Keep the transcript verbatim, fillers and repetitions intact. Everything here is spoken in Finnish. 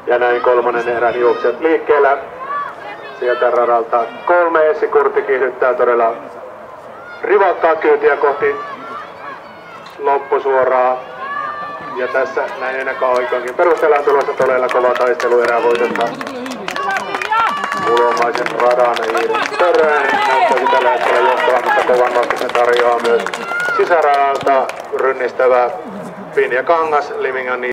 Ja näin kolmannen erän juokset liikkeellä. Sieltä radalta kolme. Essi Kurti kiihdyttää todella rivakkaa kyytiä kohti loppusuoraa. Ja tässä näin ennakkoaikaankin perustellaan tulossa todella kova taistelu erävoitosta. Ulomaisen radan Iiris Törön näyttäisi tällä hetkellä johtavan, mutta kovan vastaisen tarjoaa myös sisäradalta rynnistävä Pinja Kangas Limingan